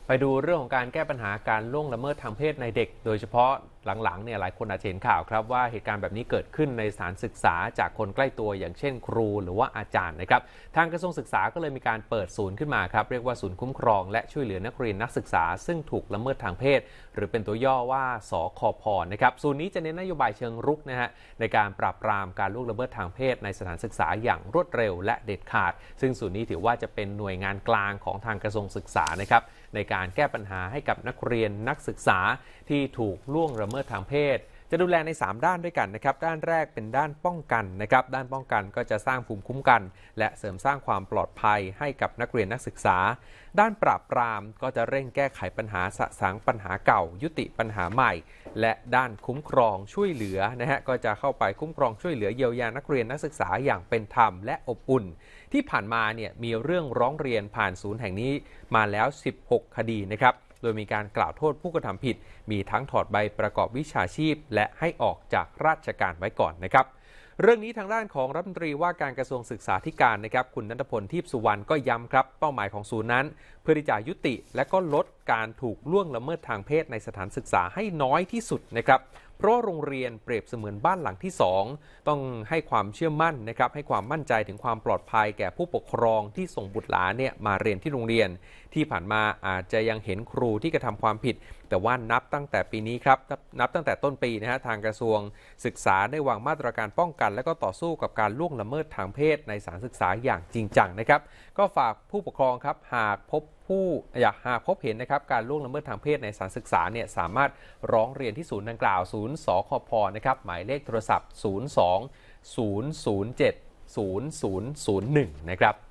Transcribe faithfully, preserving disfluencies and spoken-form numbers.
ไปดูเรื่องของการแก้ปัญหาการล่วงละเมิดทางเพศในเด็กโดยเฉพาะหลังๆเนี่ยหลายคนอาจจะเห็นข่าวครับว่าเหตุการณ์แบบนี้เกิดขึ้นในสถานศึกษาจากคนใกล้ตัวอย่างเช่นครูหรือว่าอาจารย์นะครับทางกระทรวงศึกษาก็เลยมีการเปิดศูนย์ขึ้นมาครับเรียกว่าศูนย์คุ้มครองและช่วยเหลือนักเรียนนักศึกษาซึ่งถูกละเมิดทางเพศหรือเป็นตัวย่อว่าสคพนะครับศูนย์นี้จะเน้นนโยบายเชิงรุกนะฮะในการปราบปรามการล่วงละเมิดทางเพศในสถานศึกษาอย่างรวดเร็วและเด็ดขาดซึ่งศูนย์นี้ถือว่าจะเป็นหน่วยงานกลางของทางกระทรวงศึกษานะครับในการแก้ปัญหาให้กับนักเรียนนักศึกษาที่ถูกล่วงละเมิดทางเพศจะดูแลในสามด้านด้วยกันนะครับด้านแรกเป็นด้านป้องกันนะครับด้านป้องกันก็จะสร้างภูมิคุ้มกันและเสริมสร้างความปลอดภัยให้กับนักเรียนนักศึกษาด้านปราบปรามก็จะเร่งแก้ไขปัญหาสะสางปัญหาเก่ายุติปัญหาใหม่และด้านคุ้มครองช่วยเหลือนะฮะก็จะเข้าไปคุ้มครองช่วยเหลือเยียวยานักเรียนนักศึกษาอย่างเป็นธรรมและอบอุ่นที่ผ่านมาเนี่ยมีเรื่องร้องเรียนผ่านศูนย์แห่งนี้มาแล้วสิบหกคดีนะครับโดยมีการกล่าวโทษผู้กระทำผิดมีทั้งถอดใบประกอบวิชาชีพและให้ออกจากราชการไว้ก่อนนะครับเรื่องนี้ทางด้านของรัฐมนตรีว่าการกระทรวงศึกษาธิการนะครับคุณณัฐพล ทิพย์สุวรรณก็ย้ำครับเป้าหมายของศูนย์นั้นเพื่อที่จะยุติและก็ลดการถูกล่วงละเมิดทางเพศในสถานศึกษาให้น้อยที่สุดนะครับเพราะโรงเรียนเปรียบเสมือนบ้านหลังที่สองต้องให้ความเชื่อมั่นนะครับให้ความมั่นใจถึงความปลอดภัยแก่ผู้ปกครองที่ส่งบุตรหลานเนี่ยมาเรียนที่โรงเรียนที่ผ่านมาอาจจะยังเห็นครูที่กระทำความผิดแต่ว่านับตั้งแต่ปีนี้ครับนับตั้งแต่ต้นปีนะฮะทางกระทรวงศึกษาได้วางมาตรการป้องกันและก็ต่อสู้กับการล่วงละเมิดทางเพศในสถานศึกษาอย่างจริงจังนะครับก็ฝากผู้ปกครองครับหากพบผู้อยากหากพบเห็นนะครับการล่วงละเมิดทางเพศในสถานศึกษาเนี่ยสามารถร้องเรียนที่ศูนย์ดังกล่าวศูนย์สคพนะครับหมายเลขโทรศัพท์ศูนย์ สอง ศูนย์ ศูนย์ เจ็ด ศูนย์ ศูนย์ ศูนย์ หนึ่งนะครับ